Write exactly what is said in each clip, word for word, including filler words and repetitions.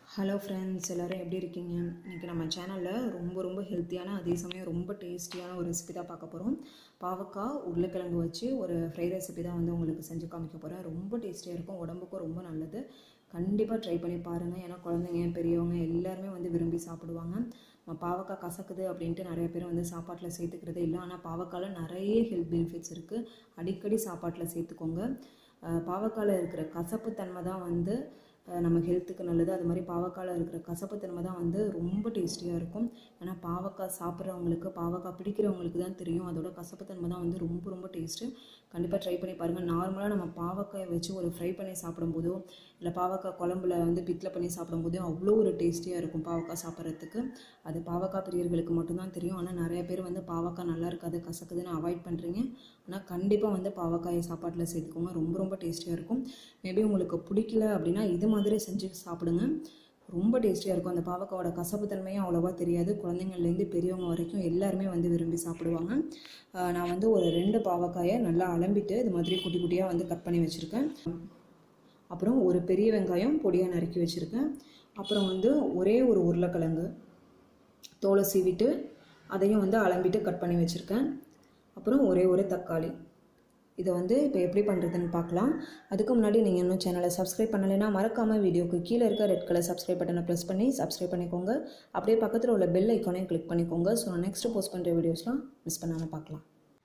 Hello friends, எல்லோரும் எப்படி இருக்கீங்க? இன்றைக்கி நம்ம சேனலில் ரொம்ப ரொம்ப ஹெல்த்தியான, அதே சமயம் ரொம்ப டேஸ்டியான ஒரு ரெசிபி தான் பார்க்க போகிறோம். பாவக்காய் உருளைக்கிழங்கு வச்சு ஒரு ஃப்ரை ரெசிபி தான் வந்து உங்களுக்கு செஞ்சு காமிக்க போகிறேன். ரொம்ப டேஸ்டியாக இருக்கும், உடம்புக்கும் ரொம்ப நல்லது. கண்டிப்பாக ட்ரை பண்ணி பாருங்கள். ஏன்னா குழந்தைங்க, பெரியவங்க எல்லாருமே வந்து விரும்பி சாப்பிடுவாங்க. நம்ம பாவக்காய் கசக்குது அப்படின்ட்டு நிறைய பேர் வந்து சாப்பாட்டில் சேர்த்துக்கிறதே இல்லை. ஆனால் பாவக்காயில் நிறைய ஹெல்த் பெனிஃபிட்ஸ் இருக்குது. அடிக்கடி சாப்பாட்டில் சேர்த்துக்கோங்க. பாவக்காயில் இருக்கிற கசப்பு தன்மை தான் வந்து நம்ம ஹெல்த்துக்கு நல்லது. அது மாதிரி பாவக்காயில் இருக்கிற கசப்புத்தன்மை தான் வந்து ரொம்ப டேஸ்டியாக இருக்கும். ஏன்னா பாவக்காய் சாப்பிட்றவங்களுக்கு, பாவக்காய் பிடிக்கிறவங்களுக்கு தான் தெரியும் அதோட கசப்புத்தன்மை தான் வந்து ரொம்ப ரொம்ப டேஸ்ட்டு. கண்டிப்பாக ட்ரை பண்ணி பாருங்கள். நார்மலாக நம்ம பாவக்காயை வச்சு ஒரு ஃப்ரை பண்ணி சாப்பிடும்போதோ, இல்லை பாவக்காய் குழம்புல வந்து பிக்கில் பண்ணி சாப்பிடும்போதோ அவ்வளோ ஒரு டேஸ்டியாக இருக்கும் பாவக்காய் சாப்பிட்றதுக்கு. அது பாவக்காய் பிரியர்களுக்கு மட்டும்தான் தெரியும். ஆனால் நிறைய பேர் வந்து பாவக்காய் நல்லா இருக்காது, கசக்குதுன்னு அவாய்ட் பண்ணுறீங்க. ஆனால் கண்டிப்பாக வந்து பாவக்காயை சாப்பாட்டில் சேர்த்துக்கோங்க. ரொம்ப ரொம்ப டேஸ்டியாக இருக்கும். மேபி உங்களுக்கு பிடிக்கல அப்படின்னா இது மாதிரி செஞ்சு சாப்பிடுங்க. ரொம்ப டேஸ்டியாக இருக்கும். அந்த பாவக்காயோட கசப்பு தன்மையும் அவ்வளோவா தெரியாது. குழந்தைங்கள்லேருந்து பெரியவங்க வரைக்கும் எல்லாருமே வந்து விரும்பி சாப்பிடுவாங்க. நான் வந்து ஒரு ரெண்டு பாவக்காயை நல்லா அலம்பிட்டு இது மாதிரி குட்டி குட்டியாக வந்து கட் பண்ணி வச்சுருக்கேன். அப்புறம் ஒரு பெரிய வெங்காயம் பொடியாக நறுக்கி வச்சுருக்கேன். அப்புறம் வந்து ஒரே ஒரு உருளைக்கிழங்கு தோலை சீவிட்டு அதையும் வந்து அலம்பிட்டு கட் பண்ணி வச்சுருக்கேன். அப்புறம் ஒரே ஒரு தக்காளி. இதை வந்து இப்போ எப்படி பண்ணுறதுன்னு பார்க்கலாம். அதுக்கு முன்னாடி நீங்கள் இன்னும் சேனலை சப்ஸ்கிரைப் பண்ணலைன்னா மறக்காமல் வீடியோக்கு கீழே இருக்க ரெட் கலர் சப்ஸ்கிரைப் பட்டனை ப்ரெஸ் பண்ணி சப்ஸ்கிரைப் பண்ணிக்கோங்க. அப்படியே பக்கத்தில் உள்ள பெல் ஐக்கானையும் கிளிக் பண்ணிக்கோங்க. ஸோ நான் நெக்ஸ்ட்டு போஸ்ட் பண்ணுற வீடியோஸ்லாம் மிஸ் பண்ணாமல் பார்க்கலாம்.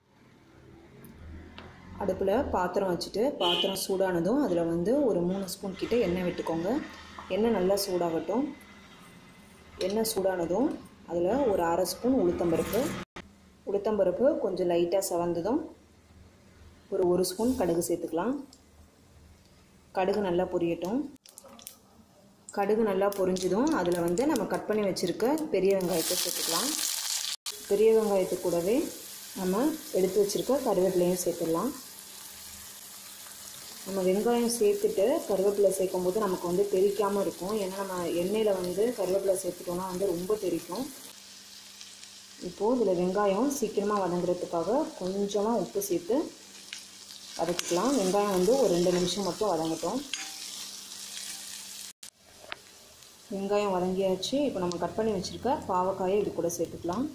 அடுப்பில் பாத்திரம் வச்சுட்டு பாத்திரம் சூடானதும் அதில் வந்து ஒரு மூணு ஸ்பூன் கிட்டே எண்ணெய் விட்டுக்கோங்க. எண்ணெய் நல்லா சூடாகட்டும். எண்ணெய் சூடானதும் அதில் ஒரு அரை ஸ்பூன் உளுத்தம்பருப்பு உளுத்தம்பருப்பு கொஞ்சம் லைட்டாக செவந்ததும் ஒரு ஒரு ஸ்பூன் கடுகு சேர்த்துக்கலாம். கடுகு நல்லா பொரியட்டும். கடுகு நல்லா பொரிஞ்சதும் அதில் வந்து நம்ம கட் பண்ணி வச்சுருக்க பெரிய வெங்காயத்தை சேர்த்துக்கலாம். பெரிய வெங்காயத்து கூடவே நம்ம எடுத்து வச்சுருக்க கருவேப்பிலையும் சேர்த்துடலாம். நம்ம வெங்காயம் சேர்த்துட்டு கருவேப்பிலை சேர்க்கும் போது நமக்கு வந்து தெறிக்காமல் இருக்கும். ஏன்னா நம்ம எண்ணெயில் வந்து கருவேப்பிலை சேர்த்துட்டோம்னா வந்து ரொம்ப தெறிக்கும். இப்போது இதில் வெங்காயம் சீக்கிரமாக வதங்குறதுக்காக கொஞ்சமாக உப்பு சேர்த்து வதக்கிக்கலாம். வெங்காயம் வந்து ஒரு ரெண்டு நிமிஷம் மட்டும் வதங்கட்டும். வெங்காயம் வதங்கியாச்சு. இப்போ நம்ம கட் பண்ணி வச்சுருக்க பாவக்காயை இது கூட சேர்த்துக்கலாம்.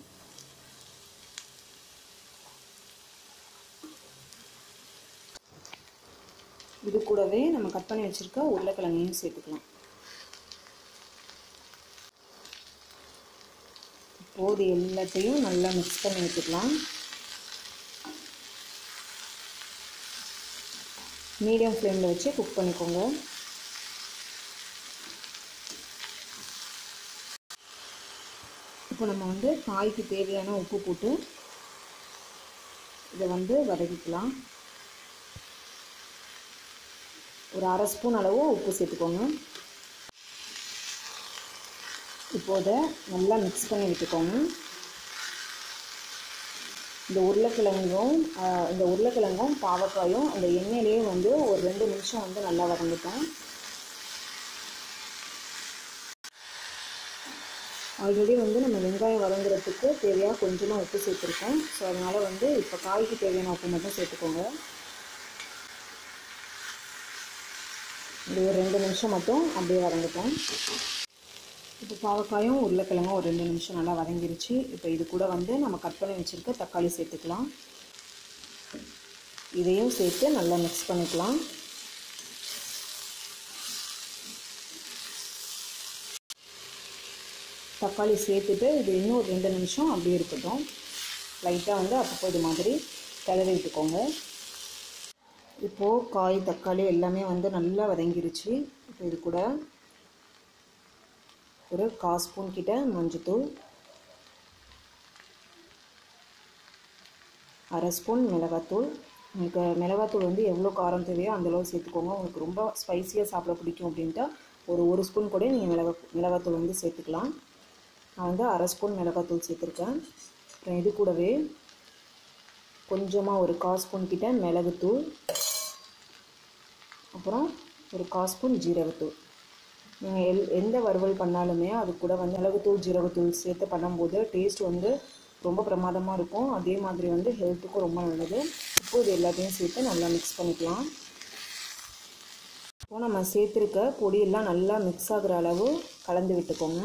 இது கூடவே நம்ம கட் பண்ணி வச்சுருக்க உருளைக்கிழங்கையும் சேர்த்துக்கலாம். இப்போது எல்லாத்தையும் நல்லா மிக்ஸ் பண்ணி வச்சுக்கலாம். மீடியம் ஃப்ளேமில் வச்சு குக் பண்ணிக்கோங்க. இப்போ நம்ம வந்து காய்க்கு தேவையான உப்பு போட்டு இதை வந்து வதக்கிக்கலாம். ஒரு அரை ஸ்பூன் அளவு உப்பு சேர்த்துக்கோங்க. இப்போ இதை நல்லா மிக்ஸ் பண்ணி விட்டுக்கோங்க. இந்த உருளைக்கிழங்கும் இந்த உருளைக்கிழங்கும் பாவக்காயும் அந்த எண்ணெயிலேயே வந்து ஒரு ரெண்டு நிமிஷம் வந்து நல்லா வதங்கிட்டோம். ஆல்ரெடி வந்து நம்ம வெங்காயம் வதங்குறதுக்கு தேவையாக கொஞ்சமாக உப்பு சேர்த்துருக்கோம். ஸோ அதனால் வந்து இப்போ காய்க்கு தேவையான உப்பு மட்டும் சேர்த்துக்கோங்க. இது ஒரு ரெண்டு நிமிஷம் மட்டும் அப்படியே வதங்கிட்டோம். இப்போ பாவக்காயும் உருளைக்கிழங்கும் ஒரு ரெண்டு நிமிஷம் நல்லா வதங்கிருச்சு. இப்போ இது கூட வந்து நம்ம கட் பண்ணி வச்சுருக்க தக்காளி சேர்த்துக்கலாம். இதையும் சேர்த்து நல்லா மிக்ஸ் பண்ணிக்கலாம். தக்காளி சேர்த்துட்டு இது இன்னும் ஒரு ரெண்டு நிமிஷம் அப்படியே இருக்கட்டும். லைட்டாக வந்து அப்பப்போ இது மாதிரி கிளறி விட்டுக்கோங்க. இப்போது காய் தக்காளி எல்லாமே வந்து நல்லா வதங்கிருச்சு. இப்போ இது கூட ஒரு கால் ஸ்பூன் கிட்ட மஞ்சத்தூள், அரை ஸ்பூன் மிளகாத்தூள். உங்களுக்கு மிளகாத்தூள் வந்து எவ்வளோ காரம் தேவையோ அந்தளவு சேர்த்துக்கோங்க. உங்களுக்கு ரொம்ப ஸ்பைஸியாக சாப்பிட பிடிக்கும் அப்படின்ட்டா ஒரு ஒரு ஸ்பூன் கூட நீங்கள் மிளகா மிளகாத்தூள் வந்து சேர்த்துக்கலாம். நான் வந்து அரை ஸ்பூன் மிளகாத்தூள் சேர்த்துருக்கேன். அப்புறம் இது கூடவே கொஞ்சமாக ஒரு கால் ஸ்பூன் கிட்ட மிளகுத்தூள், அப்புறம் ஒரு கால் ஸ்பூன் ஜீரகத்தூள். நீங்கள் எல் எந்த வறுவல் பண்ணாலுமே அது கூட வந்து மிளகுத்தூள் ஜீரகத்தூள் சேர்த்து பண்ணும்போது டேஸ்ட் வந்து ரொம்ப பிரமாதமாக இருக்கும். அதே மாதிரி வந்து ஹெல்த்துக்கும் ரொம்ப நல்லது. இப்போது இது எல்லாத்தையும் சேர்த்து நல்லா மிக்ஸ் பண்ணிக்கலாம். இப்போ நம்ம சேர்த்துருக்க பொடியெல்லாம் நல்லா மிக்ஸ் ஆகிற அளவு கலந்து விட்டுக்கோங்க.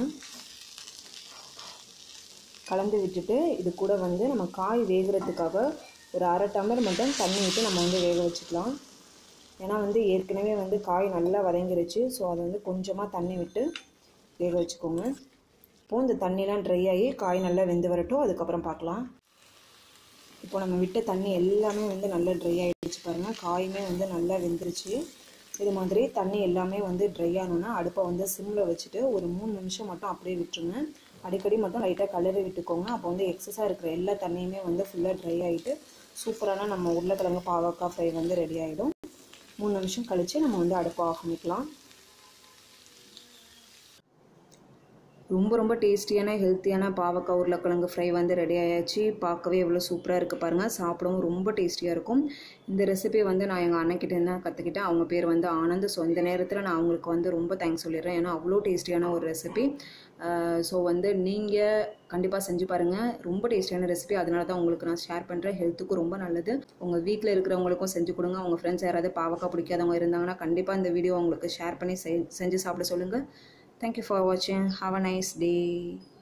கலந்து விட்டுட்டு இது கூட வந்து நம்ம காய் வேகிறதுக்காக ஒரு அரை டம்ளர் மட்டும் தண்ணி விட்டு நம்ம வந்து வேக வச்சுக்கலாம். ஏன்னா வந்து ஏற்கனவே வந்து காய் நல்லா வதங்கிருச்சு. ஸோ அதை வந்து கொஞ்சமாக தண்ணி விட்டு வேக வச்சுக்கோங்க. இப்போது இந்த தண்ணிலாம் ட்ரை ஆகி காய் நல்லா வெந்து வரட்டும், அதுக்கப்புறம் பார்க்கலாம். இப்போ நம்ம விட்ட தண்ணி எல்லாமே வந்து நல்லா ட்ரை ஆகிடுச்சு பாருங்கள். காயுமே வந்து நல்லா வெந்துருச்சு. இது மாதிரி தண்ணி எல்லாமே வந்து ட்ரை ஆனோன்னா அடுப்பை வந்து சிம்மில் வச்சுட்டு ஒரு மூணு நிமிஷம் மட்டும் அப்படியே விட்டுருங்க. அடிக்கடி மட்டும் லைட்டாக கலரி விட்டுக்கோங்க. அப்போ வந்து எக்ஸஸாக இருக்கிற எல்லா தண்ணியுமே வந்து ஃபுல்லாக ட்ரை ஆகிட்டு சூப்பரான நம்ம உருளைக்கிழங்கு பாவக்காய் ஃப்ரை வந்து ரெடி ஆகிடும். மூணு நிமிஷம் கழித்து நம்ம வந்து அடுப்பை ஆஃப் பண்ணிக்கலாம். ரொம்ப ரொம்ப டேஸ்டியான ஹெல்த்தியான பாவக்காய் உருளைக்கிழங்கு ஃப்ரை வந்து ரெடி ஆயாச்சு. பார்க்கவே எவ்வளோ சூப்பராக இருக்குது பாருங்கள். சாப்பிடவும் ரொம்ப டேஸ்டியாக இருக்கும். இந்த ரெசிபி வந்து நான் எங்கள் அண்ணன்கிட்ட தான் கற்றுக்கிட்டேன். அவங்க பேர் வந்து ஆனந்த். ஸோ இந்த நேரத்தில் நான் அவங்களுக்கு வந்து ரொம்ப தேங்க்ஸ் சொல்லிடுறேன். ஏன்னா அவ்வளோ டேஸ்டியான ஒரு ரெசிபி. ஸோ வந்து நீங்கள் கண்டிப்பாக செஞ்சு பாருங்கள். ரொம்ப டேஸ்டியான ரெசிபி. அதனால தான் உங்களுக்கு நான் ஷேர் பண்ணுறேன். ஹெல்த்துக்கும் ரொம்ப நல்லது. உங்கள் வீட்டில் இருக்கிறவங்களுக்கும் செஞ்சு கொடுங்க. உங்கள் ஃப்ரெண்ட்ஸ் யாராவது பாவக்காய் பிடிக்காதவங்க இருந்தாங்கன்னா கண்டிப்பாக இந்த வீடியோ உங்களுக்கு ஷேர் பண்ணி செஞ்சு சாப்பிட சொல்லுங்கள். Thank you for watching. Have a nice day.